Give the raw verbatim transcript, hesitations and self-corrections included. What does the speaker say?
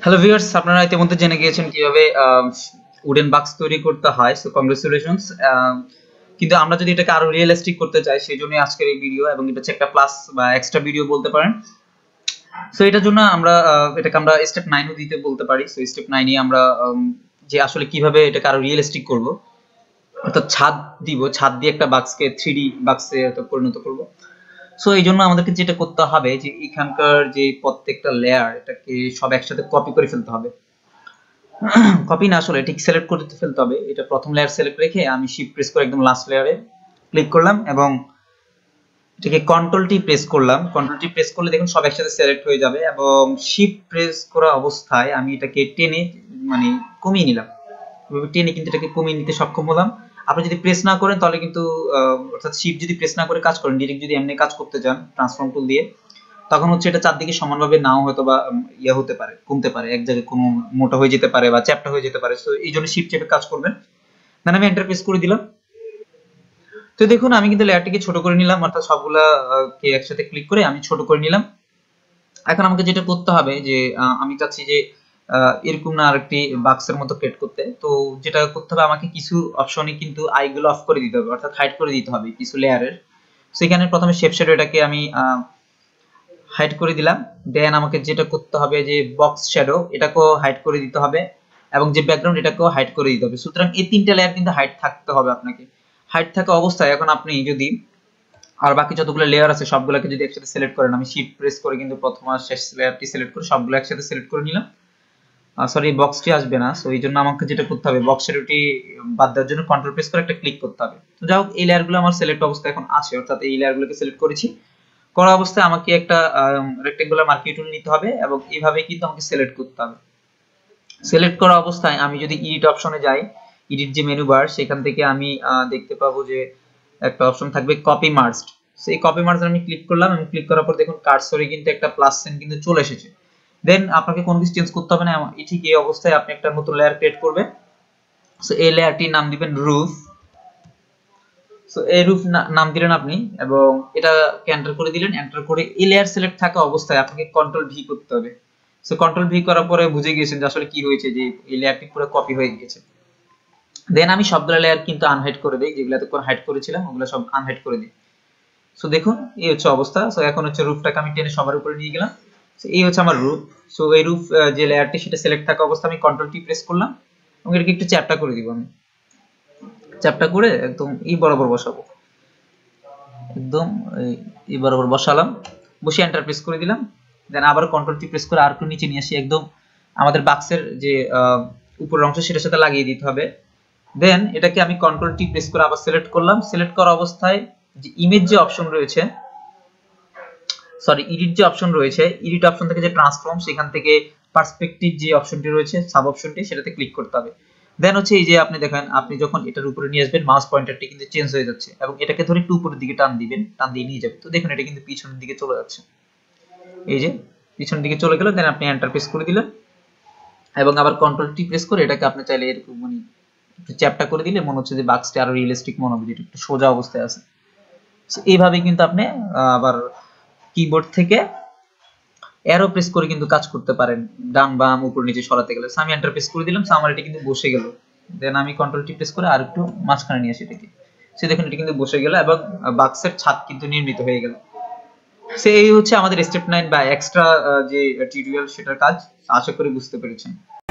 Hello viewers, আপনারা ইতিমধ্যে জেনে গিয়েছেন কিভাবে উডেন বাক্স তৈরি করতে হয়। So congratulations. কিন্তু আমরা যদি এটাকে আরো রিয়েলিস্টিক করতে চাই, সেই জন্য আজকের এই ভিডিও, এবং এটা হচ্ছে একটা প্লাস বা এক্সট্রা ভিডিও বলতে পারেন। সো এটার জন্য আমরা এটাকে আমরা স্টেপ নাইনও দিতে বলতে পারি। সো স্টেপ নাইনে আমরা যে আসলে কিভাবে এটাকে আরো রিয়েলিস্টিক করব, অর্থাৎ ছাদ দিব, ছাদ দিয়ে একটা বাক্সকে থ্রি ডি বাক্সে পরিণত করব। সো এই জন্য আমাদেরকে যেটা করতে হবে যে এখানকার যে প্রত্যেকটা লেয়ার, এটাকে সব একসাথে কপি করে ফেলতে হবে। কপি না, আসলে ঠিক সিলেক্ট করে ফেলতে হবে। এটা প্রথম লেয়ার সিলেক্ট রেখে আমি শিফট প্রেস করে একদম লাস্ট লেয়ারে ক্লিক করলাম এবং এটাকে কন্ট্রোল টি প্রেস করলাম। কন্ট্রোল টি প্রেস করলে দেখুন সব একসাথে সিলেক্ট হয়ে যাবে, এবং শিফট প্রেস করা অবস্থায় আমি এটাকে টেনে মানে কমিয়ে নিলাম। এভাবে টেনে কিন্তু এটাকে কমিয়ে নিতে সক্ষম হলাম। আপনি যদি প্রেস না করেন তাহলে কিন্তু অর্থাৎ শিফট যদি প্রেস না করে কাজ করেন, ডিরেক্ট যদি এমনি কাজ করতে চান ট্রান্সফর্ম টুল দিয়ে, তখন হচ্ছে এটা চারদিকে সমানভাবে নাও হয়তো বা ইয়া হতে পারে, কমতে পারে, এক জায়গায় কোনো মোটা হয়ে যেতে পারে বা চ্যাপ্টা হয়ে যেতে পারে। তো এই জন্য শিফট চেপে কাজ করবেন। দেন আমি এন্টার প্রেস করে দিলাম। তো দেখুন আমি কিন্তু লেয়ারটিকে ছোট করে নিলাম, অর্থাৎ সবগুলা কে একসাথে ক্লিক করে আমি ছোট করে নিলাম। এখন আমাকে যেটা করতে হবে যে আমি চাচ্ছি যে এরকম না আরেকটি বাক্সের মতো ক্রিয়েট করতে। তো যেটা করতে হবে, আমাকে কিছু অপশনে কিন্তু আইগুলো অফ করে দিতে হবে, অর্থাৎ হাইড করে দিতে হবে কিছু লেয়ারের। সেখানে প্রথমে শেপ শ্যাডোটাকে আমি হাইড করে দিলাম। দেন আমাকে যেটা করতে হবে যে বক্স শ্যাডো, এটাকেও হাইড করে দিতে হবে, এবং যে ব্যাকগ্রাউন্ড এটাকেও হাইড করে দিতে হবে। সুতরাং এই তিনটা লেয়ার কিন্তু হাইড থাকতে হবে আপনাকে। হাইড থাকা অবস্থায় এখন আপনি যদি আর বাকি যতগুলো লেয়ার আছে সবগুলোকে যদি একসাথে সিলেক্ট করেন, আমি শিফট প্রেস করে কিন্তু প্রথম আর শেষ লেয়ারটি সিলেক্ট করে সবগুলো একসাথে সিলেক্ট করে নিলাম। সরি, বক্সটি আসবে না। সো এই জন্য আমাকে যেটা করতে হবে, বক্স শ্যাডোটি বাদ দেওয়ার জন্য কন্ট্রোল প্রেস করে একটা ক্লিক করতে হবে। তো যাই হোক, এই লেয়ারগুলো আমার সিলেক্ট অবস্থায় এখন আছে, অর্থাৎ এই লেয়ারগুলোকে সিলেক্ট করেছি। করা অবস্থায় আমাকে একটা রেক্টেঙ্গুলার মার্কিং টুল নিতে হবে এবং এইভাবে কিন্তু আমাকে সিলেক্ট করতে হবে। সিলেক্ট করা অবস্থায় আমি যদি এডিট অপশনে যাই, এডিট যে মেনু বার, সেখান থেকে আমি দেখতে পাবো যে একটা অপশন থাকবে কপি মার্জড। সেই কপি মার্জ আমি ক্লিক করলাম, এবং ক্লিক করার পর দেখুন কার্সরে কিন্তু একটা প্লাস সাইন কিন্তু চলে এসেছে। দেন আপনাকে কোনো কিছু চেঞ্জ করতে হবে না, ঠিক এই অবস্থায় আপনি একটা নতুন লেয়ার ক্রিয়েট করবেন। সো এই লেয়ারটির নাম দিবেন রুফ। সো এই রুফ নাম দিলেন আপনি, এবং এটাকে এন্টার করে দিলেন। এন্টার করে এই লেয়ার সিলেক্ট থাকা অবস্থায় আপনাকে কন্ট্রোল ভি করতে হবে। সো কন্ট্রোল ভি করার পরে বুঝে গিয়েছেন যে আসলে কি হয়েছে, যে এই লেয়ারটি পুরো কপি হয়ে গিয়েছে। দেন আমি সবগুলো লেয়ার কিন্তু আনহাইড করে দেই, যেগুলো এতক্ষণ হাইড করেছিলাম ওগুলো সব আনহাইড করে দিই। সো দেখুন এই হচ্ছে অবস্থা। সো এখন হচ্ছে রুফটাকে আমি টেনে সবার উপরে নিয়ে গেলাম। সো এই হচ্ছে আমার রুফ। সো এই রুফ যে লেয়ারটি, সেটা সিলেক্ট থাকা অবস্থা আমি কন্ট্রোল টি প্রেস করলাম, এবং এটাকে একটু চ্যাপটা করে দিব। আমি চ্যাপটা করে একদম এই বরাবর বসাবো, একদম এই বরাবর বসালাম, বসে এন্টার প্রেস করে দিলাম। দেন আবার কন্ট্রোল টি প্রেস করে আর একটু নিচে নিয়ে আসি, একদম আমাদের বাক্সের যে উপরের অংশ সেটার সাথে লাগিয়ে দিতে হবে। দেন এটাকে আমি কন্ট্রোল টি প্রেস করে আবার সিলেক্ট করলাম। সিলেক্ট করা অবস্থায় যে ইমেজ যে অপশন রয়েছে, সরি এডিট যে অপশন রয়েছে, এডিট অপশন থেকে যে ট্রান্সফর্ম, সেখান থেকে পার্সপেক্টিভ যে অপশনটি রয়েছে, সাব অপশনটি, সেটাতে ক্লিক করতে হবে। দেন হচ্ছে এই যে আপনি দেখেন, আপনি যখন এটার উপরে নিয়ে আসবেন, মাউস পয়েন্টারটি কিন্তু চেঞ্জ হয়ে যাচ্ছে, এবং এটাকে ধরে একটু উপরের দিকে টান দিবেন, টান দিয়ে নিয়ে যাবে। তো দেখুন এটা কিন্তু পিছনের দিকে চলে যাচ্ছে, এই যে পিছনের দিকে চলে গেল। দেন আপনি এন্টার প্রেস করে দিলেন, এবং আবার কন্ট্রোল টি প্রেস করে এটাকে আপনি চাইলে এরকম মানে একটু চ্যাপটা করে দিলে মনে হচ্ছে যে বাক্সটি আরো রিয়েলিস্টিক মনে হবে, যেটা একটু সোজা অবস্থায় আছে। এইভাবে কিন্তু আপনি আবার কিবোর্ড থেকে অ্যারো প্রেস করে কিন্তু কাজ করতে পারেন, ডান বাম উপর নিচে সরাতে গেলে। আমি এন্টার প্রেস করে দিলাম, আমার এটা কিন্তু বসে গেল। দেন আমি কন্ট্রোল টি প্রেস করে আর একটু মাঝখানে নিয়ে আসি এটাকে। সে দেখুন এটা কিন্তু বসে গেল, এবং বাক্সের ছাদ কিন্তু নির্মিত হয়ে গেল। সে এই হচ্ছে আমাদের স্টেপ নাইন বা এক্সট্রা যে টিউটোরিয়াল, সেটার কাজ। আশা করি বুঝতে পেরেছেন।